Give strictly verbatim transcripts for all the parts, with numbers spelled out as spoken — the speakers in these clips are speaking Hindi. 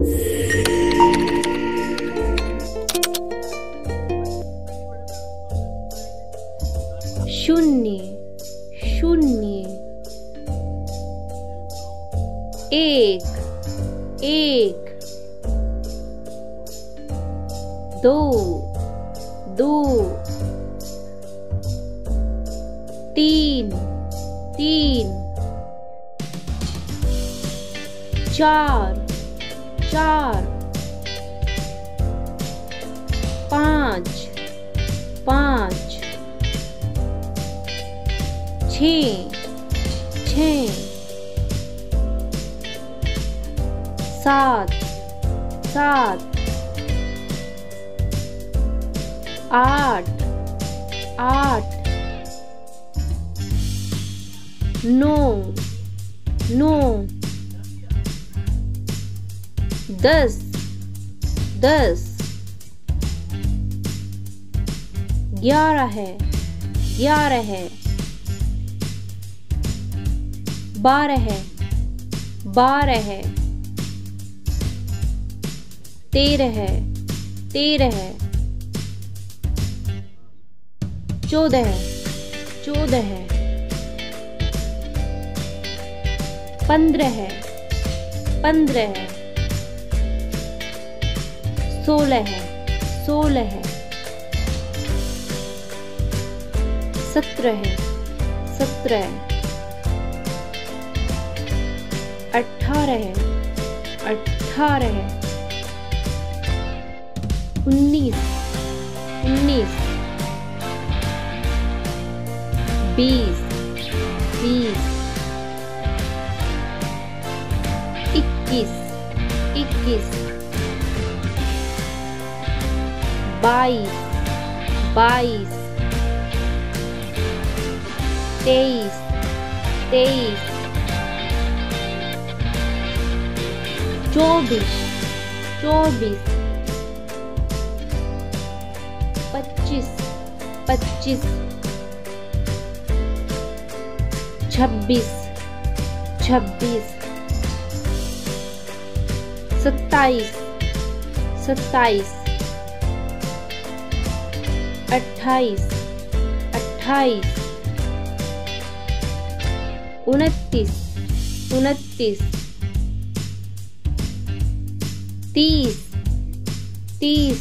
शून्य शून्य। एक एक। दो दो। तीन तीन। चार चार। पाँच पाँच। छः छः। सात सात। आठ आठ। नौ नौ। दस दस। ग्यारह ग्यारह। बारह बारह। तेरह तेरह। चौदह चौदह। पंद्रह पंद्रह। सोलह सोलह। सत्रह सत्रह। अठारह अठारह। उन्नीस उन्नीस। बीस बीस। इक्कीस इक्कीस। बाईस बाईस। तेईस तेईस। चौबीस चौबीस। पच्चीस पच्चीस। छब्बीस छब्बीस। सत्ताईस सत्ताईस। अट्ठाईस अट्ठाईस। उनतीस उनतीस। तीस तीस।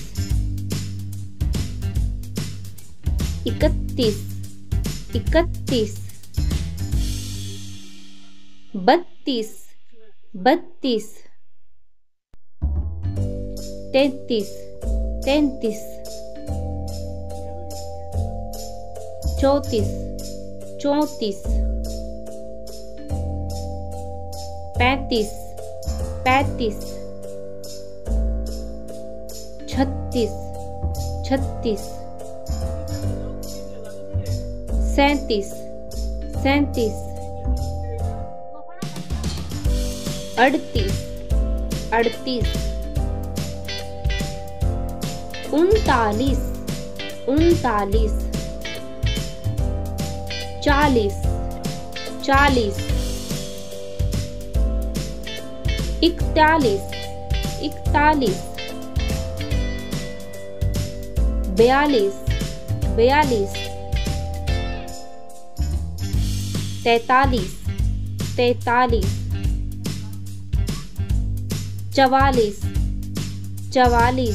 इकतीस इकतीस। बत्तीस बत्तीस। तैंतीस तैंतीस। चौंतीस चौंतीस। पैंतीस पैंतीस। छत्तीस छत्तीस। सैंतीस सैंतीस। अड़तीस अड़तीस। उनतालीस उनतालीस। चालीस चालीस। इकतालीस इकतालीस। बयालीस बयालीस। तैतालीस तैतालीस। चवालीस चवालीस।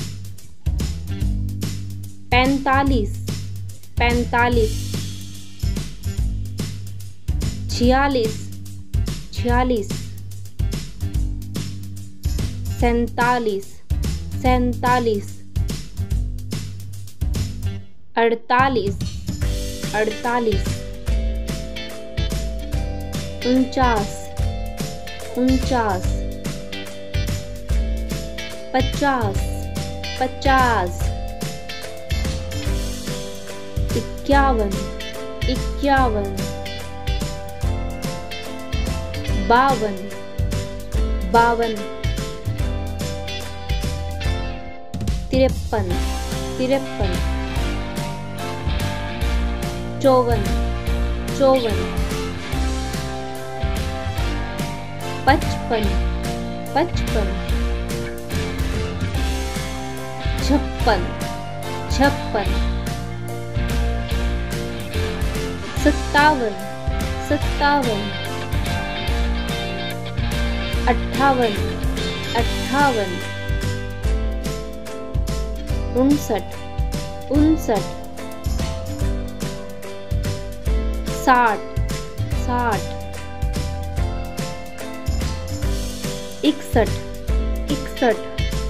पैंतालीस पैंतालीस। छियालीस छियालीस। सैंतालीस सैंतालीस। अड़तालीस अड़तालीस। उनचास उनचास। पचास पचास। इक्यावन इक्यावन। बावन बावन। तिरपन तिरपन। चौवन चौवन। पचपन पचपन। छप्पन छप्पन सत्तावन सत्तावन अट्ठावन अट्ठावन उनसठ उनसठ साठ साठ इकसठ इकसठ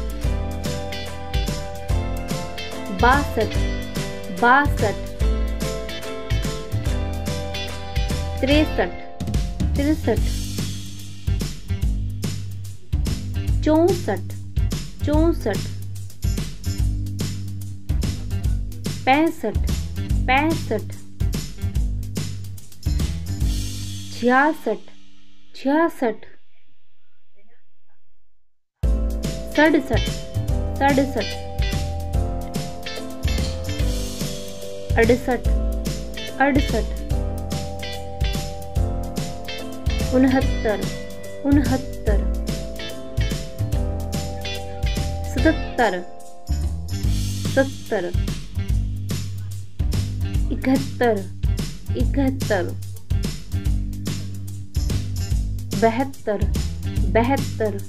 बासठ बासठ तिरसठ तिरसठ चौसठ चौसठ पैंसठ पैंसठ छियासठ छियासठ सड़सठ सड़सठ अड़सठ अड़सठ उनहत्तर उनहत्तर सतहत्तर सत्तर इकहत्तर इकहत्तर बहत्तर बहत्तर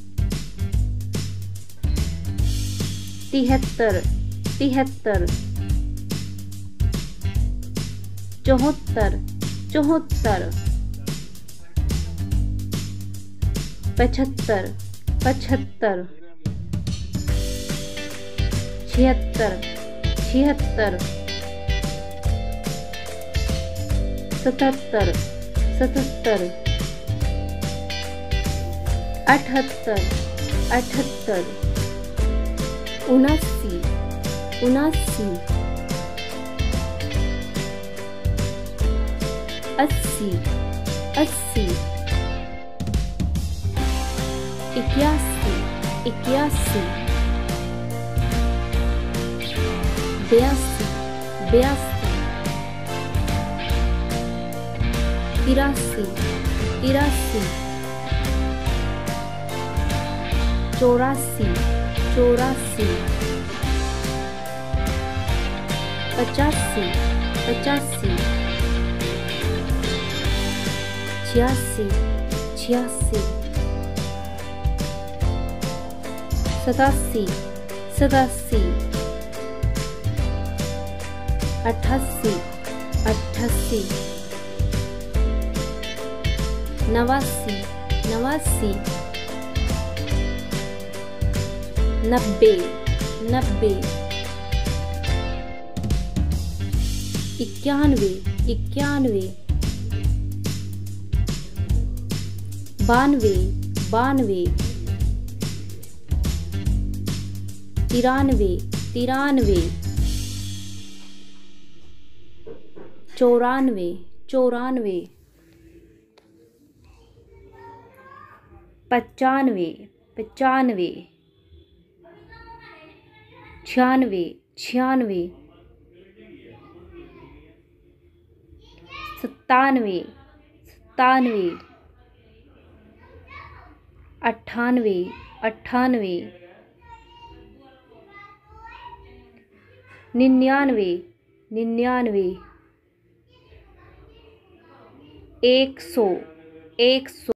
तिहत्तर तिहत्तर चौहत्तर चौहत्तर पचहत्तर पचहत्तर छिहत्तर छिहत्तर सतहत्तर सतहत्तर अठहत्तर अठहत्तर उनासी उनासी अस्सी अस्सी इक्यासी इक्यासी बयासी बयासी तिरासी तिरासी चौरासी चौरासी पचासी पचासी छियासी छियासी सतासी सतासी अठासी अठासी नवासी नवासी नब्बे नब्बे इक्यानवे इक्यानवे बानवे बानवे तिरानवे तिरानवे चौरानवे चौरानवे पचानवे पचानवे छियानवे छियानवे सत्तानवे सत्तानवे अट्ठानवे अट्ठानवे निन्यानवे निन्यानवे एक सौ एक सौ